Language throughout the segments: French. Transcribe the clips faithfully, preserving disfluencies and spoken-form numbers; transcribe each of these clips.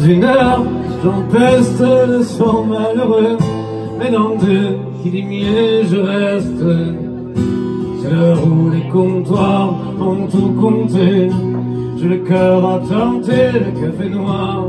une heure, j'empeste le sang malheureux, mais dans deux, qui dit mieux, je reste. C'est l'heure où les comptoirs ont tout compté, j'ai le cœur à tenter le café noir.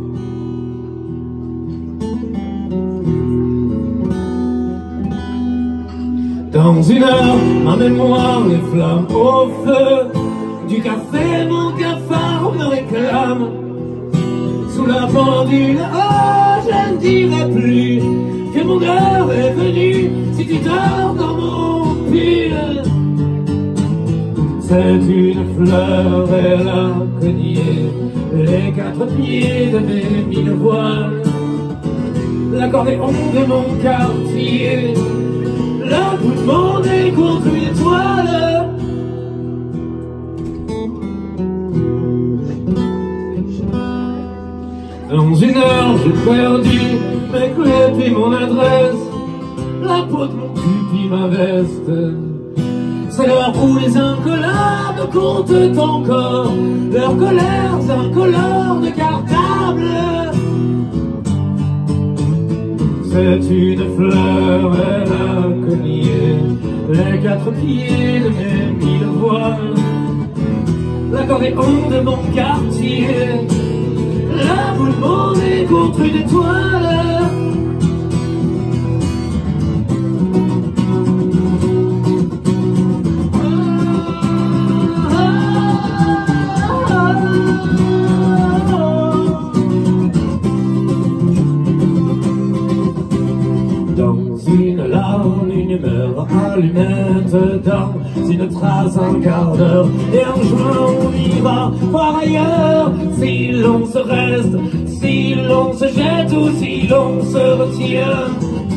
Dans une heure, ma mémoire, les flammes au feu du café, mon cafard me réclame. Sous la pendule, oh, je ne dirai plus que mon heure est venue. Si tu dors dans mon pull, c'est une fleur, elle a cogné les quatre pieds de mes mille voiles. L'accordéon de mon quartier, le bout de mon nez contre une étoile. Dans une heure, j'ai perdu mes clés puis mon adresse, la peau de mon cul puis ma veste. C'est l'heure où les incollables comptent encore leurs colères incolores de cartable. C'est une fleur, elle a cogné les quatre pieds de mes mille voiles. L'accordéon de mon quartier, la boule de mon nez contre une étoile. Dans une larme, une humeur allumette, dans une trace, un quart d'heure, et un joint on ira voir ailleurs. Si l'on se reste, si l'on se jette ou si l'on se retient.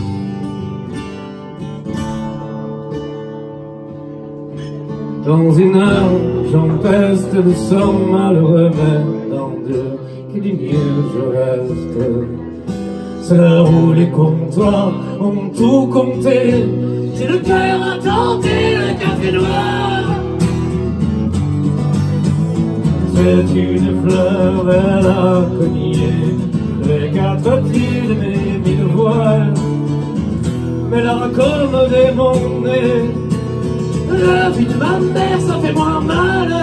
Dans une heure, j'empeste le sang malheureux, mais dans deux, qui dit mieux je reste. C'est l'heure où les comptoirs ont tout compté, j'ai le cœur à tenter le café noir. C'est une fleur, elle a cogné les quatre pieds de mes mille voiles, mais elle a raccommodé mon nez. La vie de ma mère, ça fait moins mal.